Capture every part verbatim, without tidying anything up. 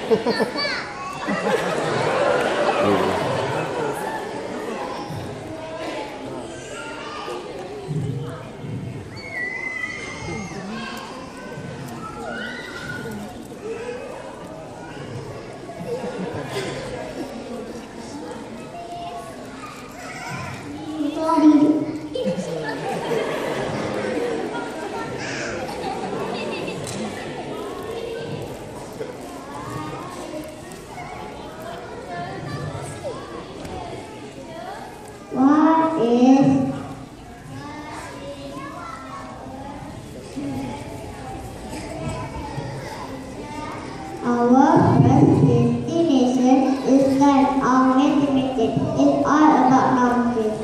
What is our first destination is land of mathematics. It's all about numbers.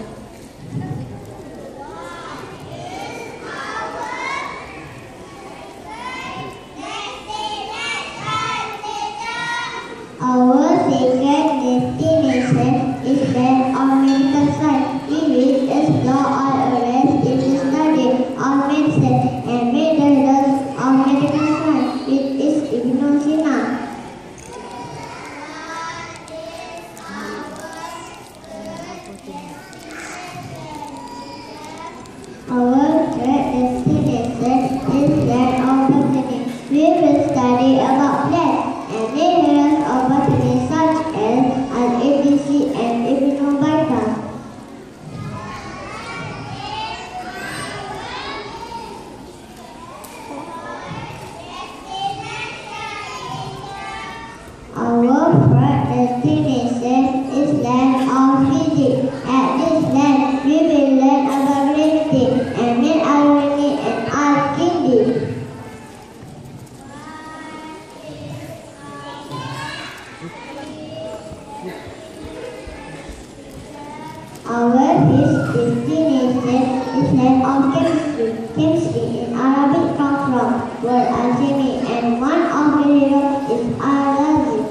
Our second destination is land of medical science. We will explore all areas in the study of medicine and methods of medical science with its ignorance. Our third destination is land of botany. We will study about plants and minerals of botany such as an A B C and Epinovital. Our fourth destination is land of physics. At this land, we will learn about gravity and main irony and alchemy. Our fifth destination is land of chemistry. Chemistry in Arabic comes from word alchemy, and one of the heroes is Al-Lazim.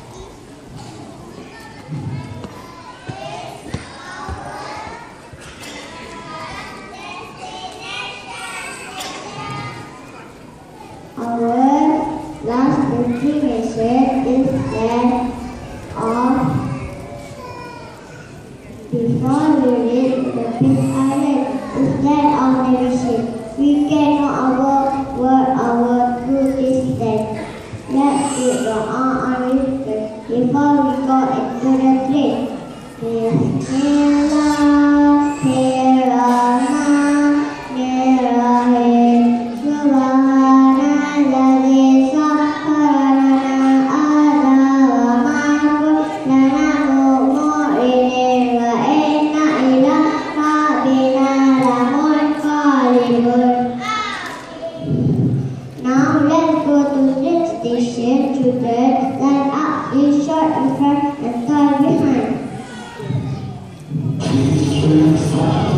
Our last destination is land of. Before we reach the fifth island, is land of navigation. We can know our word our true distance. Let's do the on research before we go into the train. Bismillah, now let's go to the station. Children, line up, in short in front and tall behind.